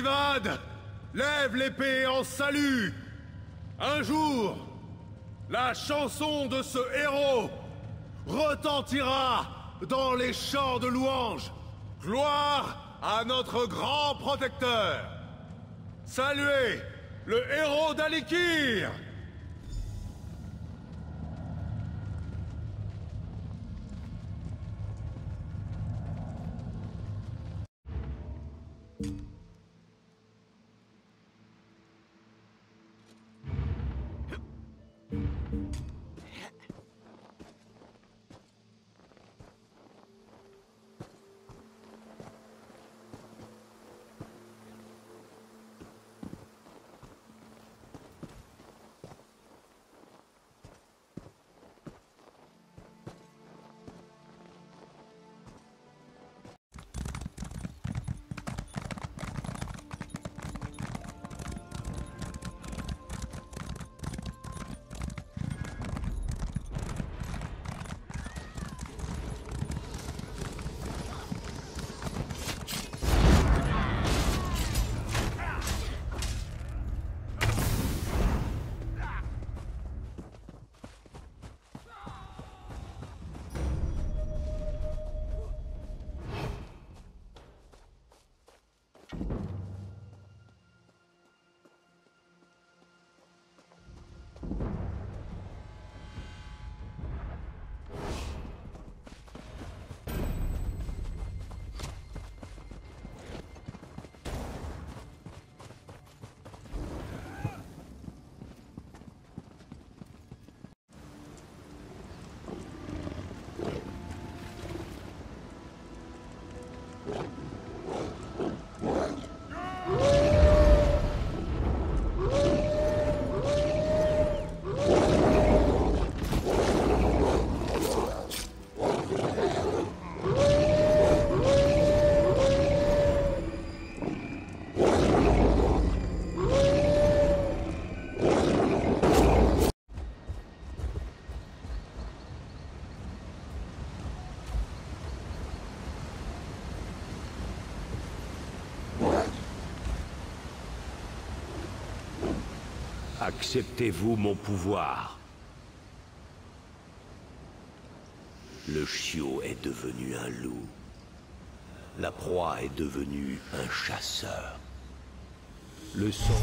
Sivad, lève l'épée en salut. Un jour, la chanson de ce héros retentira dans les chants de louange. Gloire à notre grand protecteur. Saluez le héros d'Alikir. Acceptez-vous mon pouvoir? Le chiot est devenu un loup. La proie est devenue un chasseur. Le sang...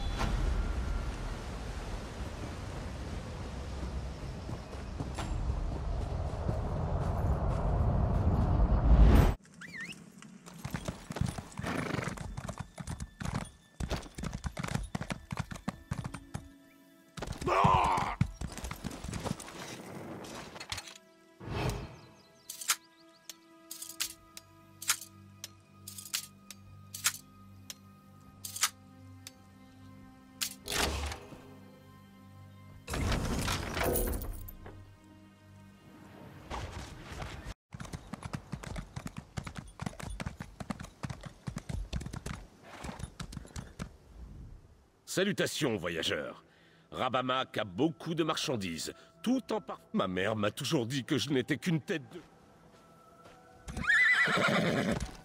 Salutations, voyageurs. Rabamak a beaucoup de marchandises, tout en par... Ma mère m'a toujours dit que je n'étais qu'une tête de...